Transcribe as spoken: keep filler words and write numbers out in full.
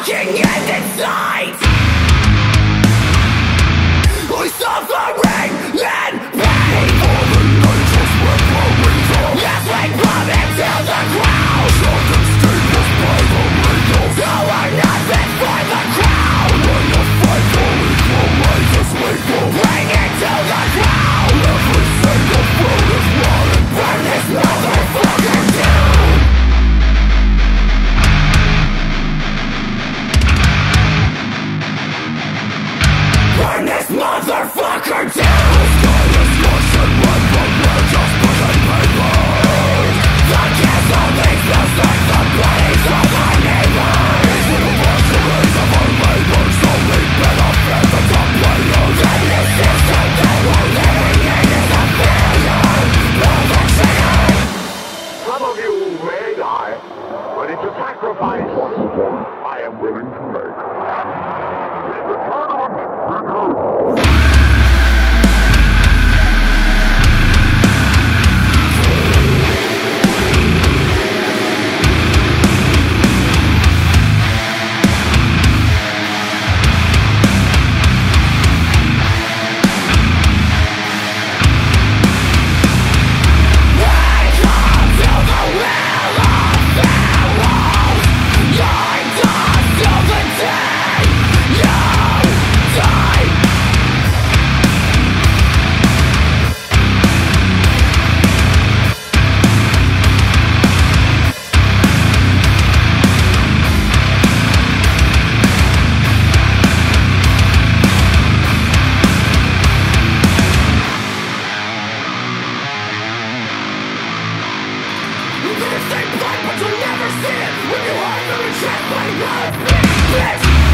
fucking end in sight. We suffering in pain. For the nature's reparations. Yes, we plummet to the ground. Shocking steeples by the regals. So we're not fit for the crowd. When the fight for equal rights is legal, Bring it to the ground. every single fruit is rotten. Burn this motherfucker down. Burn this motherfucker down. The sky is lush and red, but we're just pushing papers. The castle makes us like the bodies of our neighbors. Anniversaries of our labors only benefit the top players. And this system that we're living in is a failure of action. Some of you may die, but it's a sacrifice I am willing to make. Stay blind, but you'll never see it when you are the reject my love, bitch.